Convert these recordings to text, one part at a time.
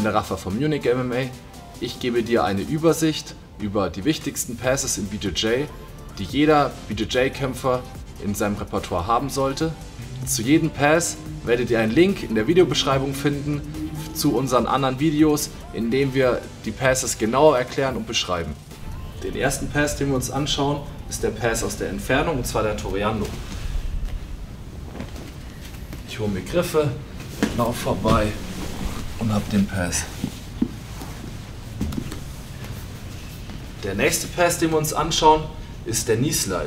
bin der Rafa von Munich MMA. Ich gebe dir eine Übersicht über die wichtigsten Passes in BJJ, die jeder BJJ-Kämpfer in seinem Repertoire haben sollte. Zu jedem Pass werdet ihr einen Link in der Videobeschreibung finden zu unseren anderen Videos, in denen wir die Passes genauer erklären und beschreiben. Den ersten Pass, den wir uns anschauen, ist der Pass aus der Entfernung, und zwar der Toreando. Ich hole mir Griffe, laufe vorbei und habe den Pass. Der nächste Pass, den wir uns anschauen, ist der Knee Slide.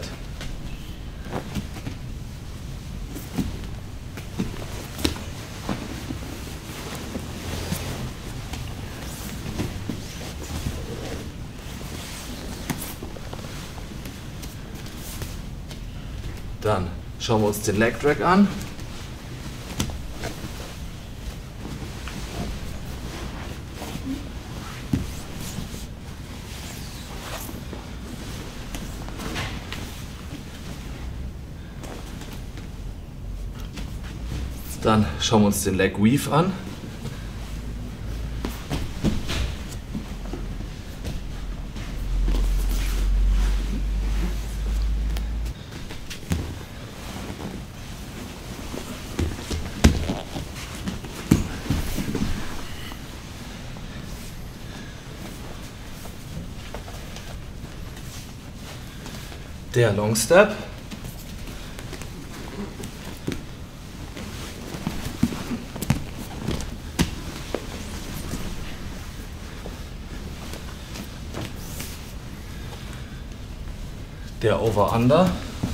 Dann schauen wir uns den Leg Drag an. Dann schauen wir uns den Leg Weave an. Der Long Step. Der Over-Under.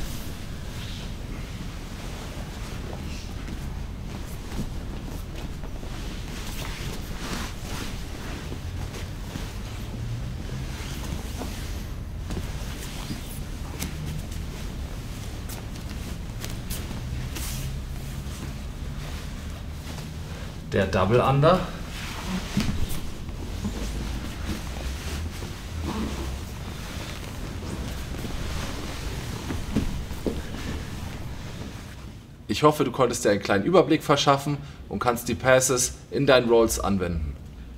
Der Double Under. Ich hoffe, du konntest dir einen kleinen Überblick verschaffen und kannst die Passes in deinen Rolls anwenden.